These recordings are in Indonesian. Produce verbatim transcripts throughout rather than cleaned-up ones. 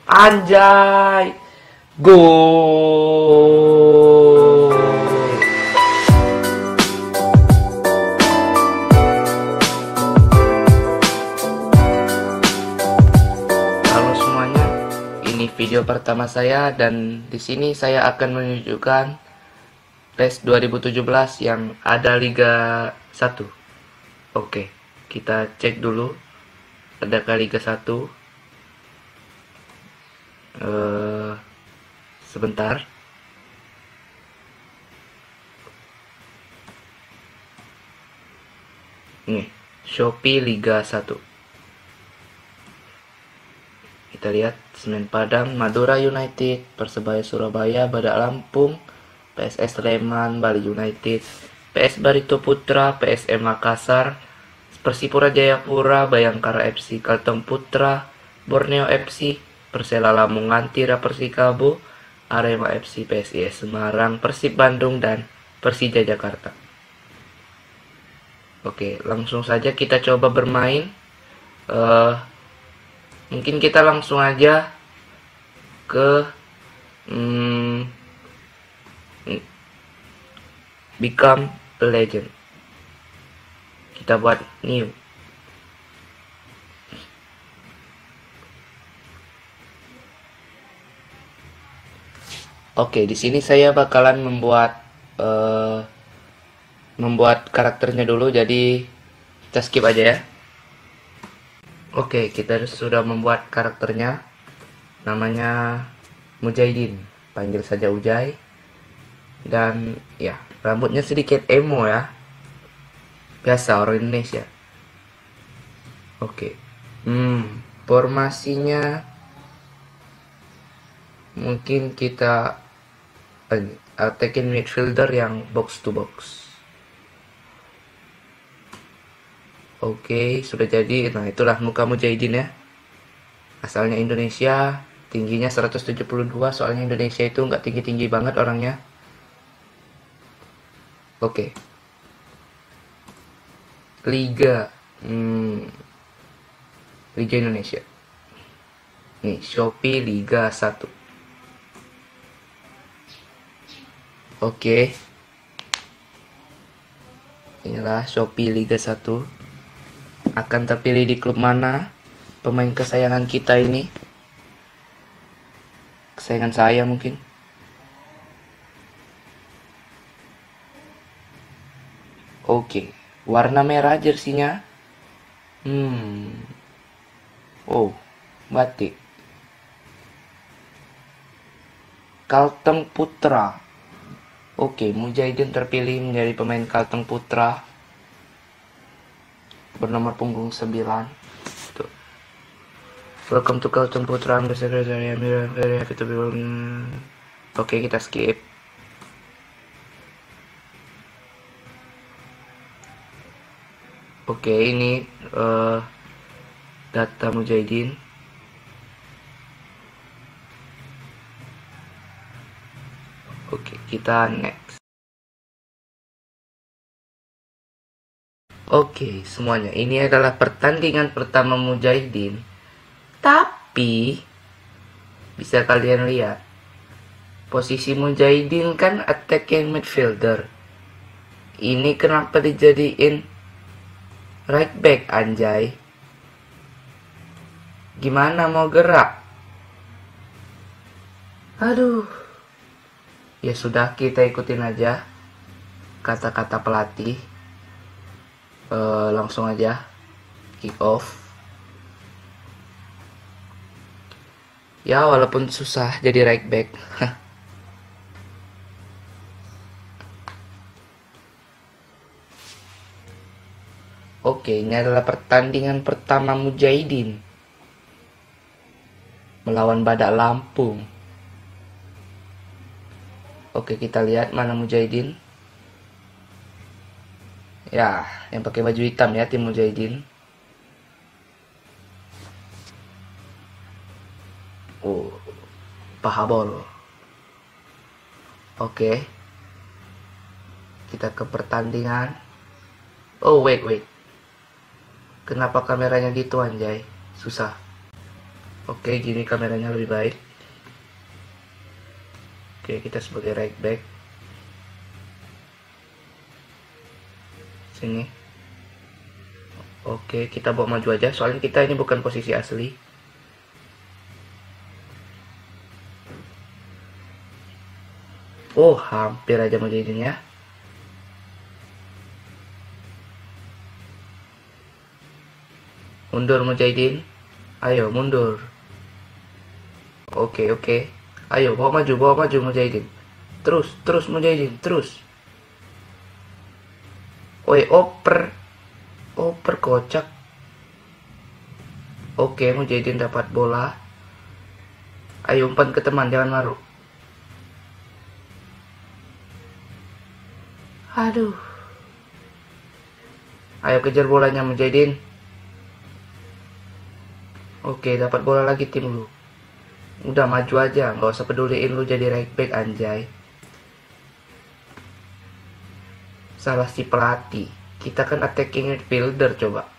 Anjay. Gol. Halo semuanya. Ini video pertama saya dan di sini saya akan menunjukkan PES dua ribu tujuh belas yang ada Liga satu. Oke, kita cek dulu. Adakah Liga satu? Uh, sebentar. Ini Shopee Liga satu. Kita lihat Semen Padang, Madura United, Persebaya Surabaya, Badak Lampung, P S S Sleman, Bali United, P S Barito Putra, P S M Makassar, Persipura Jayapura, Bayangkara F C, Kalteng Putra, Borneo F C, Persela Lamongan, Tira Persikabo, Arema F C, P S I S Semarang, Persib Bandung, dan Persija Jakarta. Oke, langsung saja kita coba bermain. Uh, mungkin kita langsung aja ke hmm, Become a Legend. Kita buat new. Oke, di sini saya bakalan membuat uh, membuat karakternya dulu, jadi kita skip aja ya. Oke, kita sudah membuat karakternya. Namanya Mujahidin, panggil saja Ujai. Dan ya, rambutnya sedikit emo ya. Biasa orang Indonesia. Oke. Hmm, formasinya mungkin kita attacking midfielder yang box to box. Oke, sudah jadi. Nah, itulah muka Mujahidin ya. Asalnya Indonesia, tingginya seratus tujuh puluh dua, soalnya Indonesia itu nggak tinggi-tinggi banget orangnya. Oke. Liga hmm, Liga Indonesia. Nih, Shopee Liga satu. Oke. Inilah Shopee Liga satu. Akan terpilih di klub mana pemain kesayangan kita ini. Kesayangan saya mungkin. Oke. Warna merah jersinya. Hmm. Oh, batik. Kalteng Putra. Oke, Mujahidin terpilih menjadi pemain Kalteng Putra. Bernomor punggung sembilan. Tuh. Welcome to Kalteng Putra. I'm very happy to be on. Oke, kita skip. Oke, ini uh, data Mujahidin. Oke, kita next. Oke, semuanya. Ini adalah pertandingan pertama Mujahidin. Tapi bisa kalian lihat, posisi Mujahidin kan attacking midfielder. Ini kenapa dijadiin right back, anjay? Gimana mau gerak? Aduh. Ya sudah, kita ikutin aja kata-kata pelatih. Uh, langsung aja kick off. Ya, walaupun susah jadi right back. Oke, ini adalah pertandingan pertama Mujahidin melawan Badak Lampung. Oke, kita lihat mana Mujahidin. Ya, yang pakai baju hitam ya, tim Mujahidin. Oh, pahabol. Oke. Kita ke pertandingan. Oh, wait, wait. Kenapa kameranya gitu, anjay? Susah. Oke, gini kameranya lebih baik. Oke, kita sebagai right back. Sini. Oke, kita bawa maju aja, soalnya kita ini bukan posisi asli. Oh, hampir aja mau jadiin ya. Mundur Mujahidin. Ayo mundur. Oke oke. Ayo bawa maju, bawa maju Mujahidin. Terus, terus Mujahidin, terus. Oi, oper. Oper kocak. Oke, Mujahidin dapat bola. Ayo umpan ke teman, jangan maru. Aduh. Ayo kejar bolanya Mujahidin. Oke, dapat bola lagi tim lu. Udah maju aja, nggak usah peduliin lu jadi right back anjay. Salah si pelatih. Kita kan attacking midfielder coba.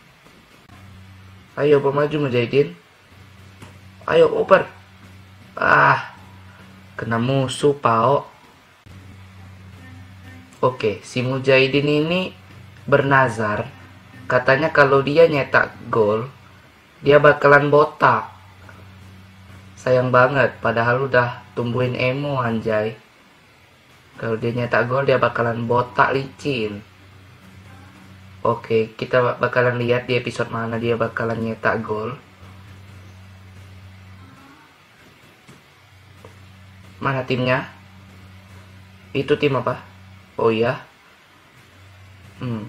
Ayo maju Mujahidin. Ayo oper. Ah, kena musuh pao. Oke, si Mujahidin ini bernazar. Katanya kalau dia nyetak gol, dia bakalan botak. Sayang banget, padahal udah tumbuhin emo anjay. Kalau dia nyetak gol, dia bakalan botak licin. Oke, kita bakalan lihat di episode mana dia bakalan nyetak gol. Mana timnya? Itu tim apa? Oh iya. Hmm.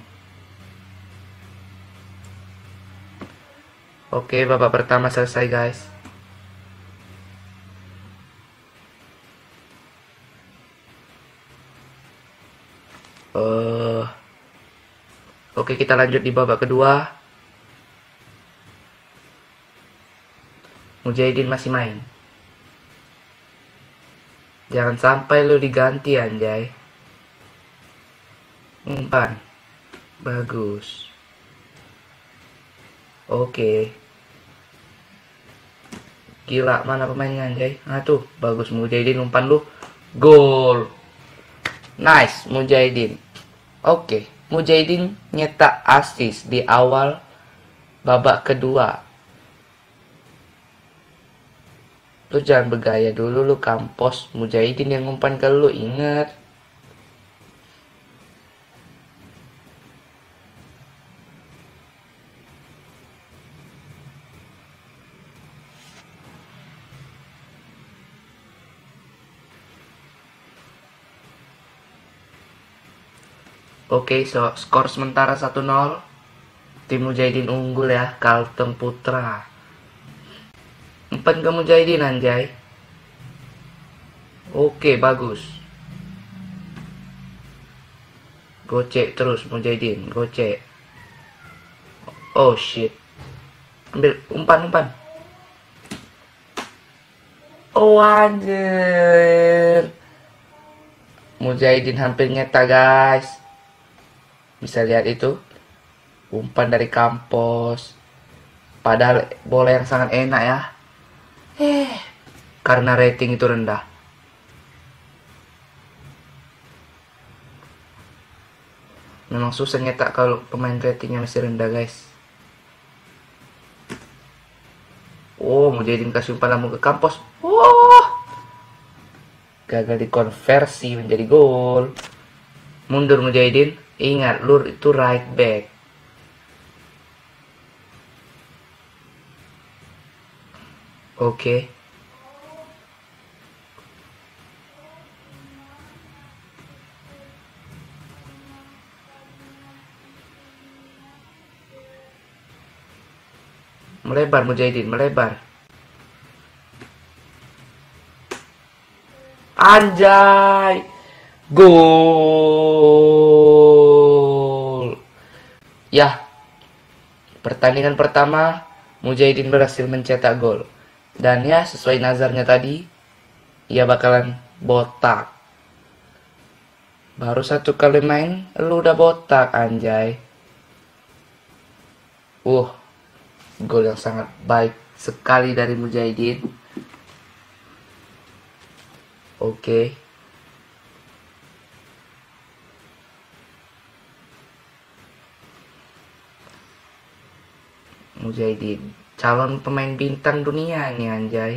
Oke, babak pertama selesai guys. Uh, Oke, kita lanjut di babak kedua. Mujahidin masih main. Jangan sampai lu diganti anjay. Umpan. Bagus. Oke. Gila, mana pemainnya anjay? Nah tuh, bagus Mujahidin umpan lu. Gol. Nice, Mujahidin. Oke, Mujahidin nyetak assist di awal babak kedua. Lu jangan bergaya dulu lu kampos. Mujahidin yang umpan ke lu, inget. Oke, so skor sementara satu nol. Tim Mujahidin unggul ya, Kalteng Putra. Umpan ke Mujahidin anjay. Oke, bagus. Gocek terus Mujahidin, gocek. Oh shit. Ambil umpan umpan. Oh anjir. Mujahidin hampir nyetak guys. Bisa lihat itu. Umpan dari kampos. Padahal bola yang sangat enak ya. Eh, karena rating itu rendah. Memang susah nyetak kalau pemain ratingnya masih rendah guys. Oh, Mujahidin kasih umpan lambung ke kampos. Wah, gagal dikonversi menjadi gol. Mundur Mujahidin. Ingat, lur itu right back. Oke. Melebar Mujahidin, melebar. Anjay. Gol. Ya. Pertandingan pertama Mujahidin berhasil mencetak gol. Dan ya sesuai nazarnya tadi, ia bakalan botak. Baru satu kali main, lu udah botak anjay. Uh, gol yang sangat baik sekali dari Mujahidin. Oke. Mujahidin, calon pemain bintang dunia nih anjay.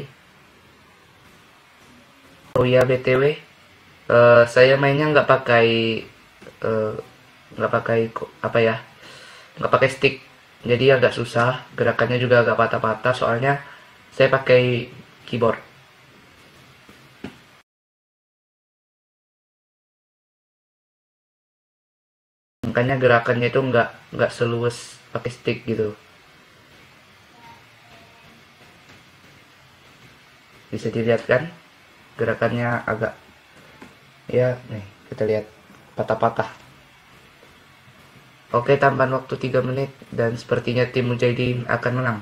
Oh iya, B T W, uh, saya mainnya nggak pakai uh, nggak pakai apa ya, nggak pakai stick, jadi agak susah, gerakannya juga agak patah-patah soalnya saya pakai keyboard. Makanya gerakannya itu nggak nggak seluas pakai stick gitu. Bisa dilihat kan, gerakannya agak, ya nih kita lihat patah-patah. Oke, tambahan waktu tiga menit dan sepertinya tim Mujahidin akan menang.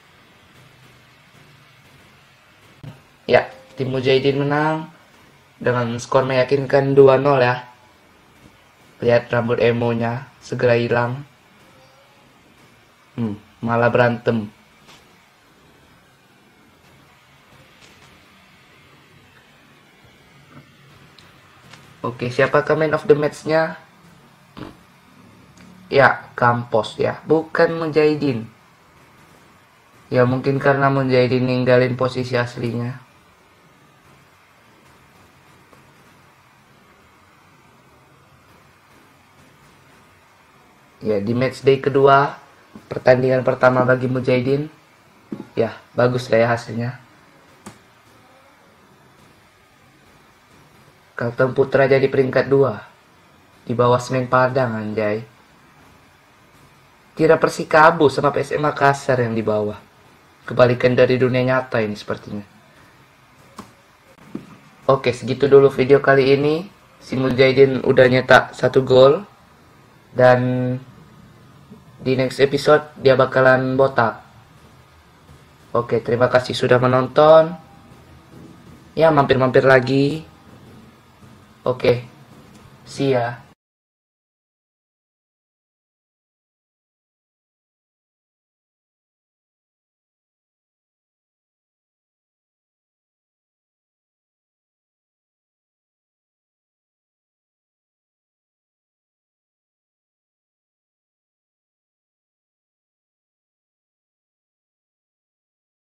Ya, tim Mujahidin menang dengan skor meyakinkan dua nol ya. Lihat rambut emonya segera hilang. Hmm, malah berantem. Oke, siapakah man of the match-nya? Ya, Campos ya, bukan Mujahidin. Ya mungkin karena Mujahidin ninggalin posisi aslinya. Ya, di matchday kedua, pertandingan pertama bagi Mujahidin, ya bagus lah ya hasilnya. Kalteng Putra jadi peringkat dua, di bawah Semen Padang anjay. Kira Persikabo sama P S M Makassar yang di bawah. Kebalikan dari dunia nyata ini sepertinya. Oke, segitu dulu video kali ini. Si Mujahidin udah nyetak satu gol. Dan di next episode dia bakalan botak. Oke, terima kasih sudah menonton. Ya, mampir-mampir lagi. Oke, see ya.